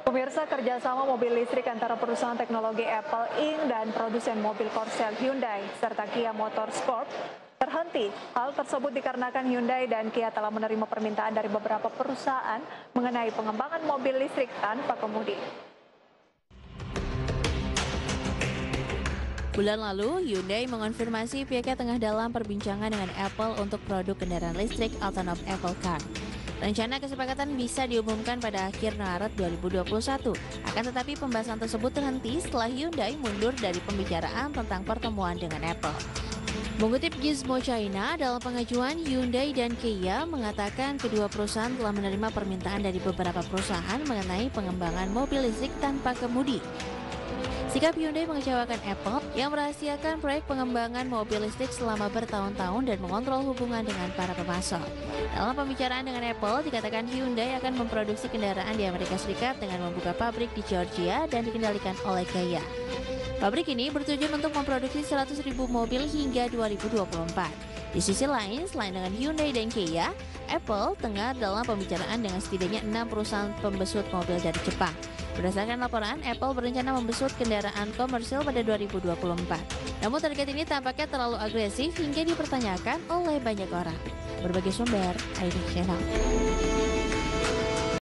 Pemirsa, kerjasama mobil listrik antara perusahaan teknologi Apple Inc. dan produsen mobil Korsel Hyundai serta Kia Motorsport terhenti. Hal tersebut dikarenakan Hyundai dan Kia telah menerima permintaan dari beberapa perusahaan mengenai pengembangan mobil listrik tanpa kemudi. Bulan lalu, Hyundai mengonfirmasi pihaknya tengah dalam perbincangan dengan Apple untuk produk kendaraan listrik Autonom Apple Car. Rencana kesepakatan bisa diumumkan pada akhir Maret 2021. Akan tetapi pembahasan tersebut terhenti setelah Hyundai mundur dari pembicaraan tentang pertemuan dengan Apple. Mengutip Gizmo China, dalam pengajuan Hyundai dan Kia mengatakan kedua perusahaan telah menerima permintaan dari beberapa perusahaan mengenai pengembangan mobil listrik tanpa kemudi. Sikap Hyundai mengecewakan Apple yang merahasiakan proyek pengembangan mobil listrik selama bertahun-tahun dan mengontrol hubungan dengan para pemasok. Dalam pembicaraan dengan Apple, dikatakan Hyundai akan memproduksi kendaraan di Amerika Serikat dengan membuka pabrik di Georgia dan dikendalikan oleh Kia. Pabrik ini bertujuan untuk memproduksi 100.000 mobil hingga 2024. Di sisi lain, selain dengan Hyundai dan Kia, Apple tengah dalam pembicaraan dengan setidaknya 6 perusahaan pembesut mobil dari Jepang. Berdasarkan laporan, Apple berencana membesut kendaraan komersil pada 2024. Namun target ini tampaknya terlalu agresif hingga dipertanyakan oleh banyak orang. Berbagai sumber, ID Channel.